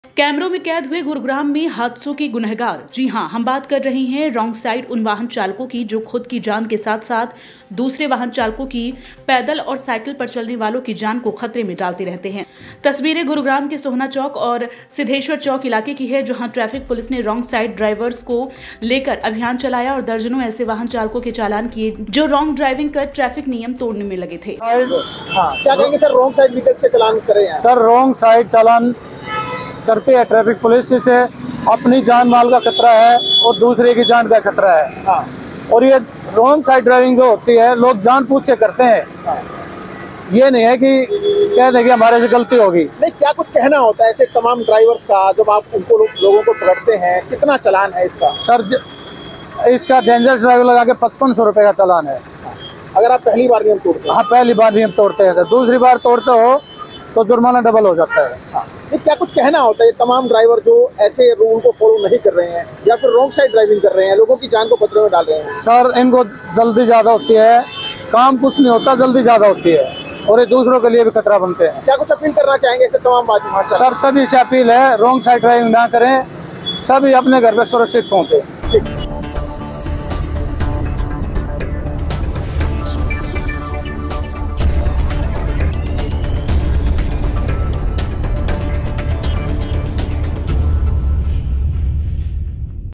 कैमरों में कैद हुए गुरुग्राम में हादसों के गुनहगार। जी हां, हम बात कर रहे हैं रॉन्ग साइड उन वाहन चालकों की जो खुद की जान के साथ साथ दूसरे वाहन चालकों की, पैदल और साइकिल पर चलने वालों की जान को खतरे में डालते रहते हैं। तस्वीरें गुरुग्राम के सोहना चौक और सिद्धेश्वर चौक इलाके की है, जहां ट्रैफिक पुलिस ने रॉन्ग साइड ड्राइवर्स को लेकर अभियान चलाया और दर्जनों ऐसे वाहन चालकों के चालान किए जो रॉन्ग ड्राइविंग कर ट्रैफिक नियम तोड़ने में लगे थे। क्या कहेंगे सर, रॉन्ग साइड व्हीकल्स के चालान करें? सर रॉन्ग साइड चालान करते हैं ट्रैफिक पुलिस से अपनी जान माल का खतरा है और दूसरे की जान का खतरा है। हाँ। और ये रॉन्ग साइड ड्राइविंग जो होती है लोग जानबूझ से करते हैं। हाँ। ये नहीं है कि कह दें कि हमारे से गलती होगी। नहीं, क्या कुछ कहना होता है ऐसे तमाम ड्राइवर्स का जब आप उनको लोगों को पकड़ते हैं? कितना चालान है इसका? सर इसका डेंजरस ड्राइवर लगा के 5500 रुपये का चालान है। अगर आप पहली बार नियम तोड़ते हैं? हाँ, पहली बार नियम तोड़ते हैं। दूसरी बार तोड़ते हो तो जुर्माना डबल हो जाता है। हाँ। क्या कुछ कहना होता है ये तमाम ड्राइवर जो ऐसे रूल को फॉलो नहीं कर रहे हैं या फिर रॉन्ग साइड ड्राइविंग कर रहे हैं, लोगों की जान को खतरे में डाल रहे हैं? सर इनको जल्दी ज्यादा होती है, काम कुछ नहीं होता, जल्दी ज्यादा होती है और ये दूसरों के लिए भी खतरा बनते हैं। क्या कुछ अपील करना चाहेंगे इससे तमाम बात? सर सभी से अपील है, रॉन्ग साइड ड्राइविंग ना करें, सभी अपने घर पे सुरक्षित पहुंचे।